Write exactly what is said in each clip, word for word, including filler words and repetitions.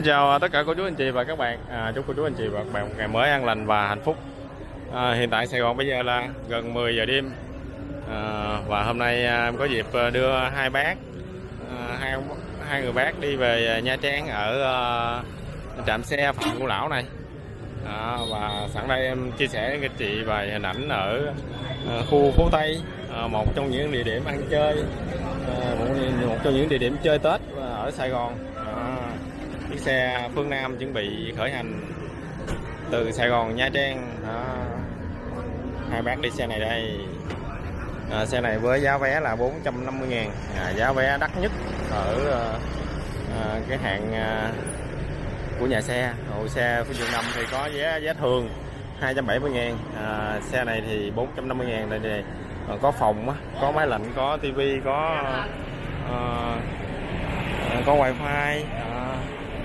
Xin chào tất cả cô chú anh chị và các bạn. À, chúc cô chú anh chị và các bạn một ngày mới an lành và hạnh phúc. À, hiện tại Sài Gòn bây giờ là gần mười giờ đêm. À, và hôm nay em có dịp đưa hai bác, à, hai hai người bác đi về Nha Trang ở uh, trạm xe Phạm Ngũ Lão này. À, và sẵn đây em chia sẻ với các chị vài hình ảnh ở uh, khu phố Tây, uh, một trong những địa điểm ăn chơi, uh, một, một trong những địa điểm chơi Tết ở Sài Gòn. À, chiếc xe Phương Nam chuẩn bị khởi hành từ Sài Gòn Nha Trang. Đó. Hai bác đi xe này đây. À, xe này với giá vé là bốn trăm năm mươi ngàn, à, giá vé đắt nhất ở à, cái hạng à, của nhà xe. Hồ xe Phương Trường năm thì có giá giá thường hai trăm bảy mươi ngàn, à, xe này thì bốn trăm năm mươi ngàn. Đây này à, có phòng, có máy lạnh, có tivi, có à, có wifi. À,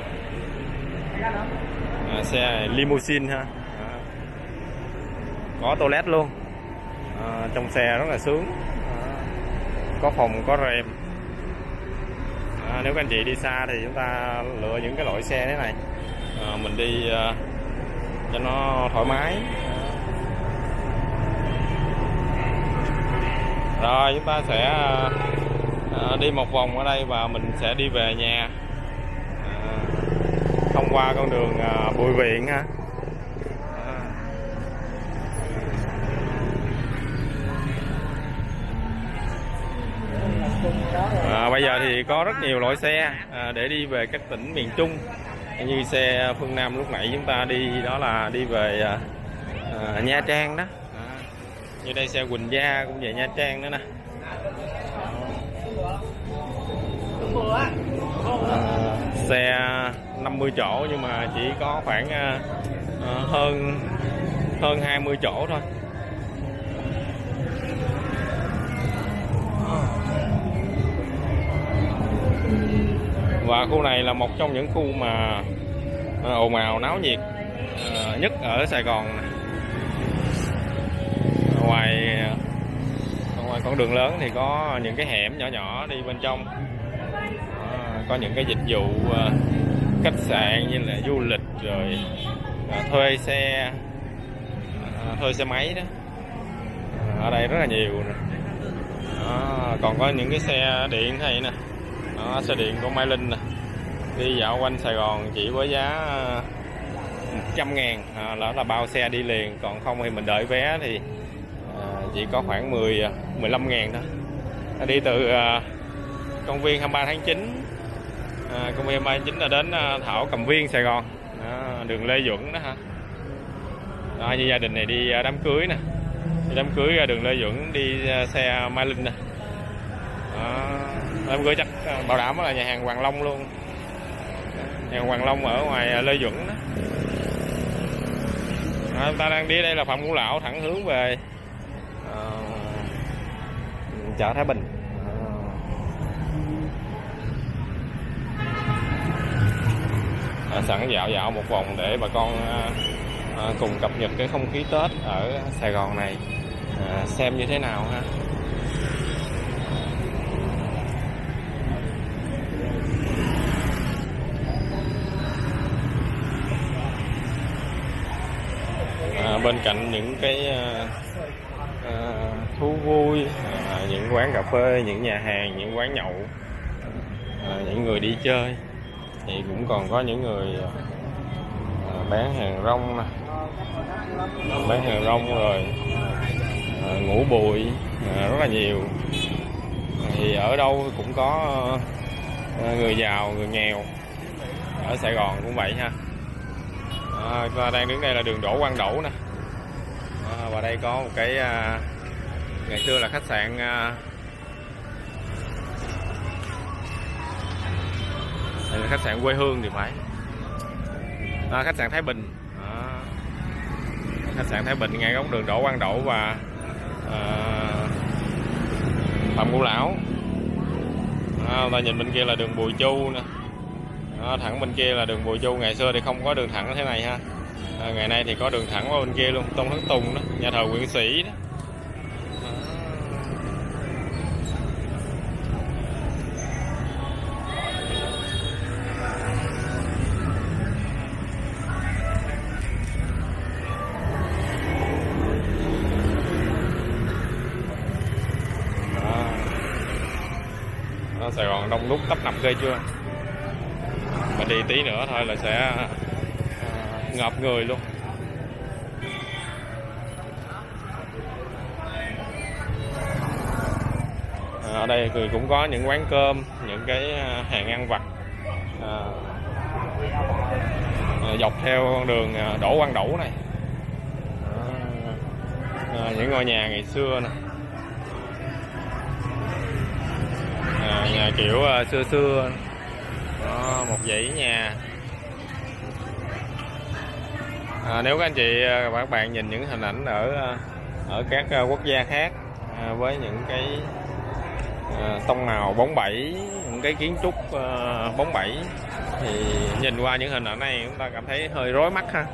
à, xe limousine ha, à, có toilet luôn. À, trong xe rất là sướng, à, có phòng, có rèm. À, nếu các anh chị đi xa thì chúng ta lựa những cái loại xe thế này, à, mình đi à, cho nó thoải mái. Rồi chúng ta sẽ à, đi một vòng ở đây và mình sẽ đi về nhà, à, thông qua con đường à, Bùi Viện ha. À, bây giờ thì có rất nhiều loại xe à, để đi về các tỉnh miền Trung, như xe Phương Nam lúc nãy chúng ta đi đó là đi về à, à, Nha Trang đó. À, như đây xe Quỳnh Gia cũng về Nha Trang nữa nè. À, xe năm mươi chỗ nhưng mà chỉ có khoảng à, à, hơn hơn hai mươi chỗ thôi. Và khu này là một trong những khu mà ồn ào náo nhiệt nhất ở Sài Gòn này. Ngoài ngoài con đường lớn thì có những cái hẻm nhỏ nhỏ đi bên trong, à, có những cái dịch vụ uh, khách sạn như là du lịch rồi uh, thuê xe uh, thuê xe máy đó, uh, ở đây rất là nhiều nè. Uh, còn có những cái xe điện này nè. Đó, xe điện của Mai Linh nè, đi dạo quanh Sài Gòn chỉ với giá một trăm ngàn, à, đó là bao xe đi liền. Còn không thì mình đợi vé thì à, chỉ có khoảng mười, mười lăm ngàn thôi. Đi từ à, công viên hai mươi ba tháng chín, à, công viên hai mươi ba tháng chín là đến à, Thảo Cầm Viên Sài Gòn. Đó, đường Lê Duẩn đó ha. Đó, như gia đình này đi à, đám cưới nè, đi đám cưới ra đường Lê Duẩn, đi à, xe Mai Linh nè. Đó, em gửi chắc bảo đảm là nhà hàng Hoàng Long luôn, nhà hàng Hoàng Long ở ngoài Lê Duẩn đó. À, chúng ta đang đi đây là Phạm Ngũ Lão, thẳng hướng về à, chợ Thái Bình. À, sẵn dạo dạo một vòng để bà con à, à, cùng cập nhật cái không khí Tết ở Sài Gòn này, à, xem như thế nào ha. À, bên cạnh những cái à, à, thú vui, à, những quán cà phê, những nhà hàng, những quán nhậu, à, những người đi chơi thì cũng còn có những người à, bán hàng rong nè, bán hàng rong rồi à, ngủ bụi, à, rất là nhiều. Thì ở đâu cũng có à, người giàu, người nghèo. Ở Sài Gòn cũng vậy ha. À, ta đang đứng đây là đường Đỗ Quang Đỗ nè. À, và đây có một cái à, ngày xưa là khách sạn à, đây là khách sạn quê hương thì phải, à, khách sạn Thái Bình. À, khách sạn Thái Bình ngay góc đường Đỗ Quang Đỗ và à, Phạm Ngũ Lão. À, ta nhìn bên kia là đường Bùi Chu nè. Đó, thẳng bên kia là đường Bùi Chu. Ngày xưa thì không có đường thẳng thế này ha, à, ngày nay thì có đường thẳng qua bên kia luôn, Tôn Thất Tùng đó, nhà thờ Nguyễn Sĩ đó. Sài Gòn đông đúc tấp nập ghê chưa. Mình đi tí nữa thôi là sẽ à, ngợp người luôn. À, ở đây thì cũng có những quán cơm, những cái hàng ăn vặt à, dọc theo con đường Đỗ Quang Đẩu này. À, những ngôi nhà ngày xưa nè, à, nhà kiểu uh, xưa xưa. Đó, một dãy nhà. À, nếu các anh chị và các bạn nhìn những hình ảnh ở ở các quốc gia khác à, với những cái à, tông màu bóng bẩy, những cái kiến trúc à, bóng bẩy, thì nhìn qua những hình ảnh này chúng ta cảm thấy hơi rối mắt ha.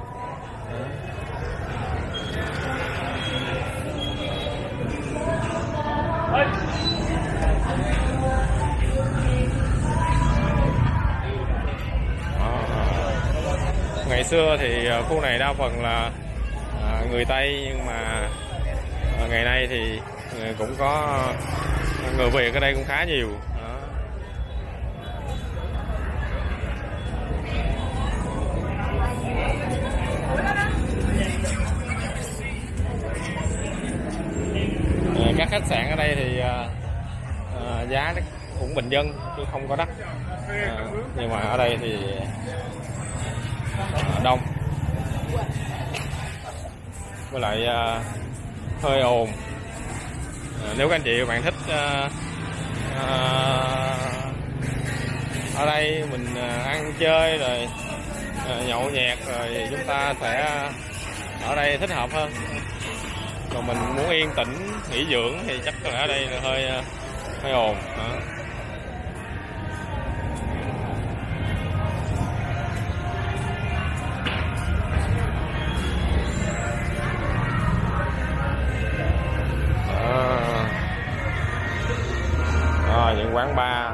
Ngày xưa thì khu này đa phần là người Tây, nhưng mà ngày nay thì cũng có người Việt ở đây cũng khá nhiều. Đó. Các khách sạn ở đây thì uh, giá cũng bình dân chứ không có đắt, uh, nhưng mà ở đây thì uh, đông, với lại uh, hơi ồn. Uh, nếu các anh chị và bạn thích uh, uh, ở đây mình uh, ăn chơi rồi uh, nhậu nhẹt rồi chúng ta sẽ ở đây thích hợp hơn. Còn mình muốn yên tĩnh nghỉ dưỡng thì chắc là ở đây là hơi hơi ồn. Đó. Đó. Đó, những quán bar.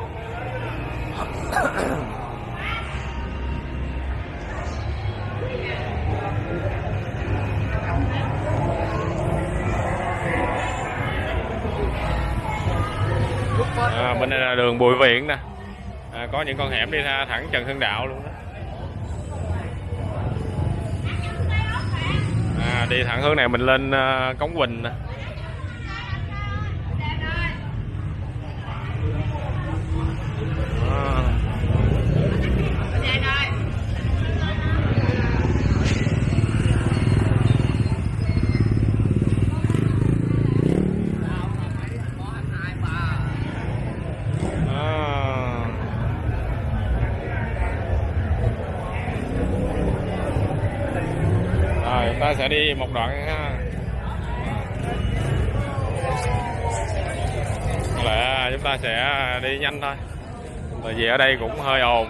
À, bên đây là đường Bùi Viện nè, à, có những con hẻm đi ra thẳng Trần Hưng Đạo luôn đó. À, đi thẳng hướng này mình lên uh, Cống Quỳnh nè. À. Rồi ta sẽ đi một đoạn ha. Là chúng ta sẽ đi nhanh thôi, bởi vì ở đây cũng hơi ồn.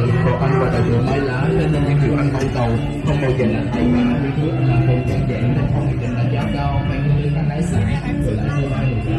lượng đồ ăn và tài liệu mới lá nên nên những điều ăn mong cầu không bao giờ là thay mà như trước là không đơn giản nên không định đánh giá cao mang như các lái sản rồi lại mua hai người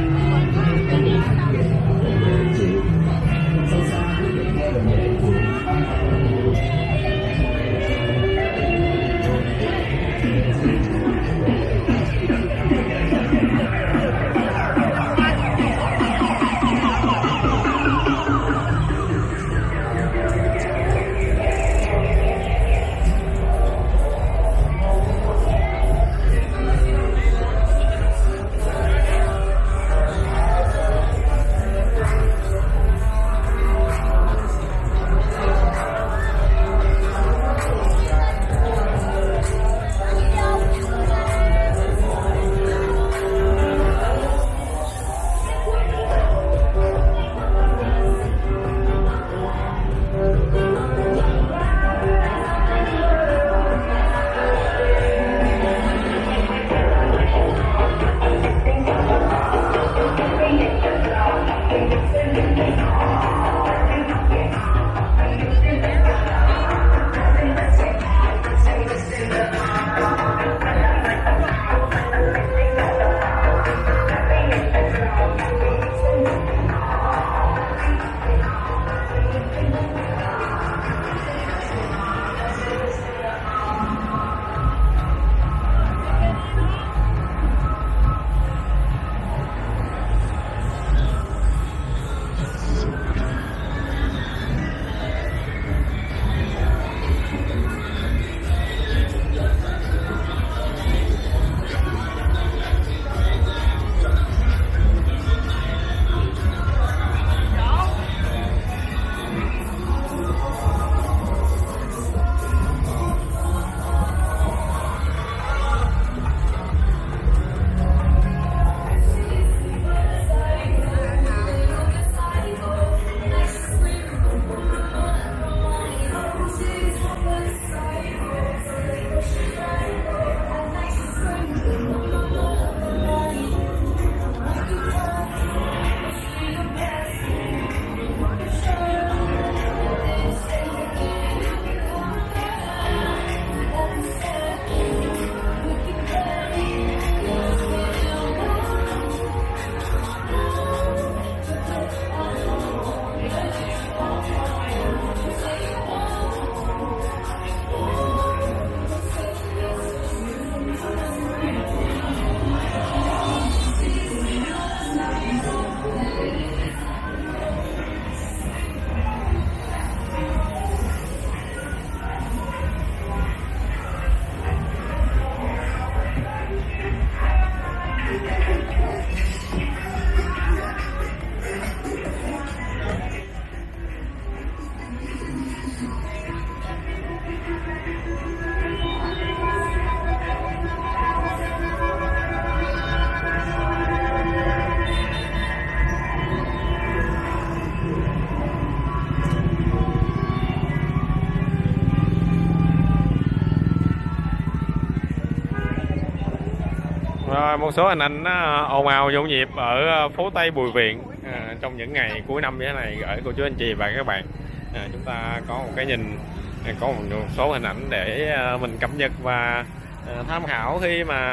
Rồi, một số hình ảnh ồn ào nhộn nhịp ở phố Tây Bùi Viện à, trong những ngày cuối năm như thế này gửi cô chú anh chị và các bạn. À, chúng ta có một cái nhìn, có một số hình ảnh để mình cập nhật và tham khảo khi mà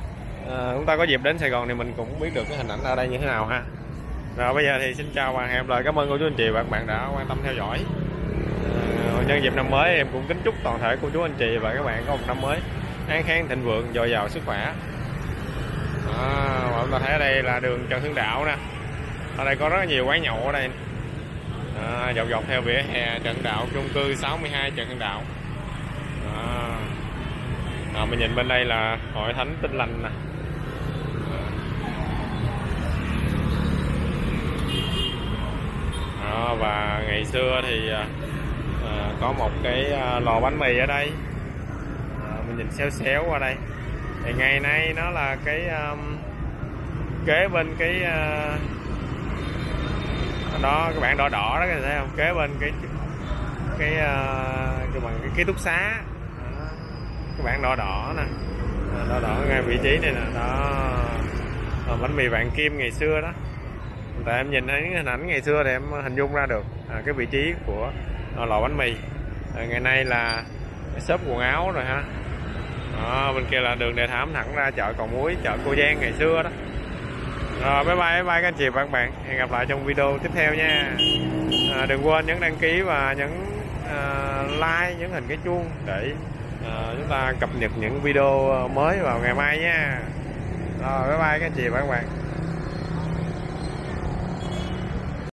à, chúng ta có dịp đến Sài Gòn thì mình cũng biết được cái hình ảnh ở đây như thế nào ha. Rồi bây giờ thì xin chào và hẹn gặp lại, cảm ơn cô chú anh chị và các bạn đã quan tâm theo dõi. À, nhân dịp năm mới em cũng kính chúc toàn thể cô chú anh chị và các bạn có một năm mới an khang thịnh vượng, dồi dào sức khỏe. À, và chúng ta thấy ở đây là đường Trần Hưng Đạo nè, ở đây có rất là nhiều quán nhậu ở đây à, dọc dọc theo vỉa hè Trần Hưng Đạo, chung cư sáu mươi hai Trần Hưng Đạo. À, à, mình nhìn bên đây là hội thánh Tin Lành nè. À, và ngày xưa thì à, có một cái à, lò bánh mì ở đây, à, mình nhìn xéo xéo qua đây thì ngày nay nó là cái um, kế bên cái uh, đó các bạn đỏ đỏ đó, các bạn thấy không, kế bên cái cái uh, cái bằng cái ký túc xá đó. Các bạn đỏ đỏ nè, đỏ đỏ ngay vị trí này nè đó, bánh mì Vạn Kim ngày xưa đó. Tại em nhìn thấy những hình ảnh ngày xưa thì em hình dung ra được à, cái vị trí của lò bánh mì. À, ngày nay là shop quần áo rồi ha. Đó, bên kia là đường Đề Thám thẳng ra chợ Cầu Muối, chợ Cô Giang ngày xưa đó. Rồi bye bye bye bye các anh chị và các bạn, hẹn gặp lại trong video tiếp theo nha. À, đừng quên nhấn đăng ký và nhấn uh, like, nhấn hình cái chuông để uh, chúng ta cập nhật những video mới vào ngày mai nha. Rồi bye bye các anh chị và các bạn.